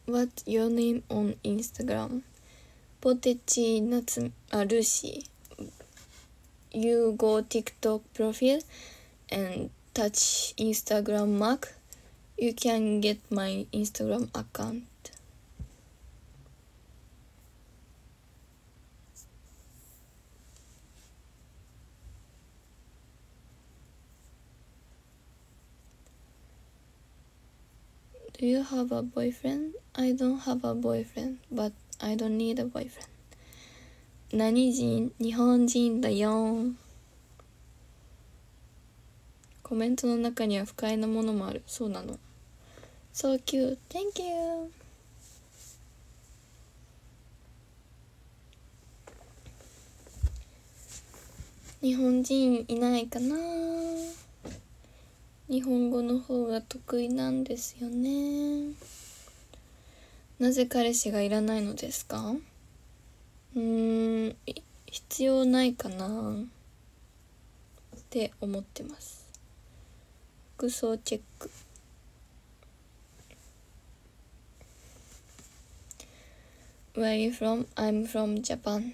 What's your name on Instagram? ポテチなつルーシー You go TikTok profile and touch Instagram mark. You can get my Instagram account. Do you have a boyfriend? I don't have a boyfriend, but I don't need a boyfriend. 何人？日本人だよ。コメントの中には不快なものもある。そうなの。So cute. Thank you. 日本人いないかな。日本語の方が得意なんですよね。なぜ彼氏がいらないのですか？必要ないかなって思ってます。服装チェック。Where are you from? I'm from Japan.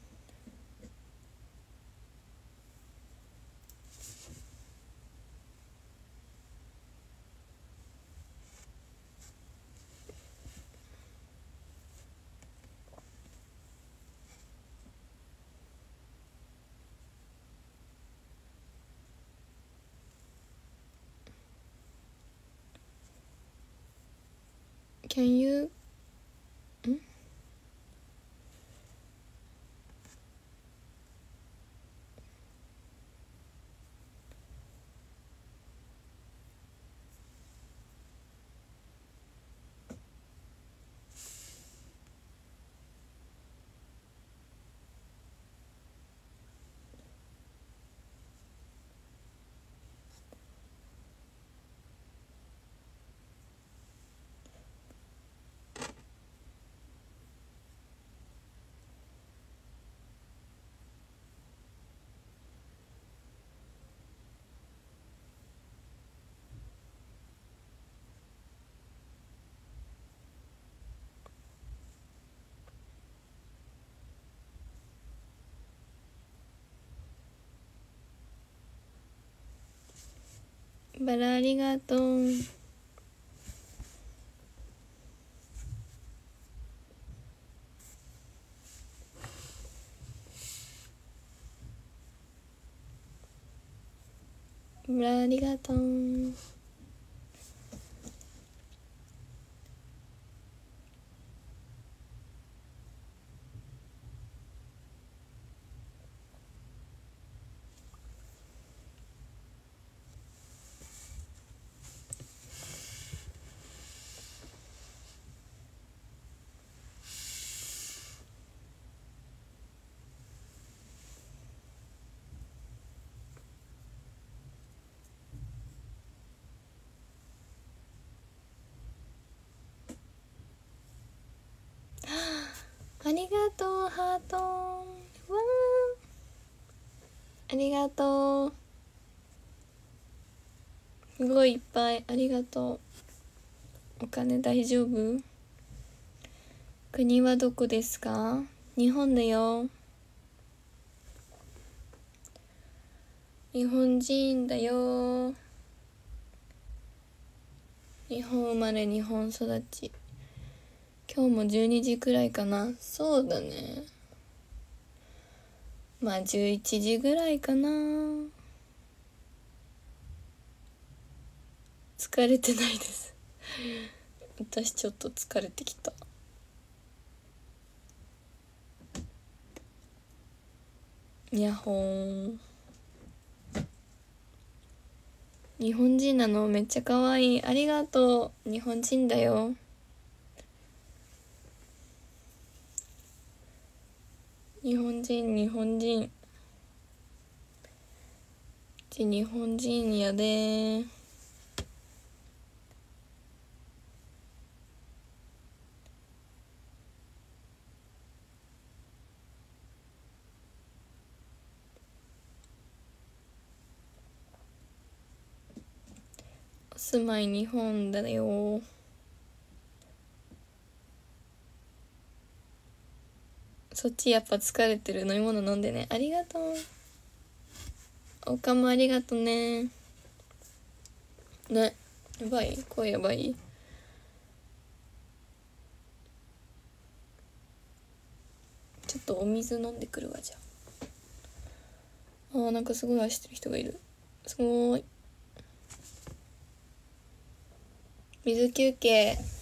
Can you? バラありがとう。バラありがとう。ありがとうハート。わー、ありがとう。すごいいっぱいありがとう。お金大丈夫？国はどこですか？日本だよ。日本人だよ。日本生まれ日本育ち。今日も12時くらいかな。そうだね。まあ11時ぐらいかな。疲れてないです私ちょっと疲れてきた。にゃほーん。日本人なの？めっちゃかわいい。ありがとう。日本人だよ。日本人日本人日本人やでー。お住まい日本だよ。 そっちやっぱ疲れてる。飲み物飲んでね。ありがとう。おかもありがとね。ね、やばい、声やばい。ちょっとお水飲んでくるわ。じゃあ、なんかすごい走ってる人がいる。すごい。水休憩。